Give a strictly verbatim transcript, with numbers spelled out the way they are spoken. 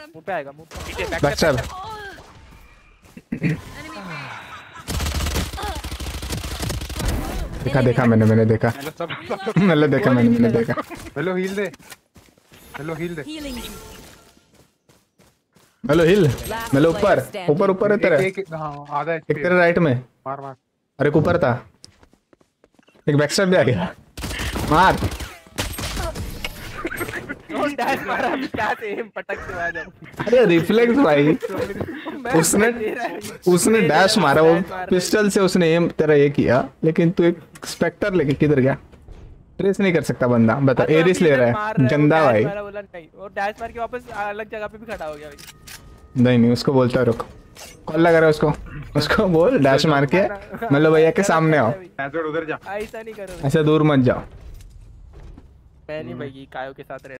मुंह पे आएगा, मुंह पे बैकस्टैब। देखा देखा मैंने मैंने देखा मैंने देखा मैंने मैंने देखा। हेलो हील दे, हेलो हील दे। हेलो हिल। मेरे ऊपर ऊपर ऊपर है तेरे। एक एक हाँ आधा एक तेरे राइट में। मार मार। अरे ऊपर था एक। बैकस्टैब भी आ गया। मार। डैश मारा क्या से एम पटक के आ जाओ। अरे रिफ्लेक्स भाई। उसने उसने डैश मारा, वो पिस्टल से उसने एम तेरा ये किया, लेकिन तू एक स्पेक्टर लेके किधर गया? ट्रेस नहीं कर सकता बंदा। बता एरिस ले रहा है गंदा भाई। वो डैश मार के वापस अलग जगह पे भी खड़ा हो गया भाई। नहीं नहीं उसको बोलता है रुक। कॉल लगा रहा है उसको। उसको बोल डैश मार के मतलब भैया के सामने आओ। उधर जा। ऐसा नहीं करो, ऐसा दूर मत जाओ। मैं नहीं भाई कायो के साथ रह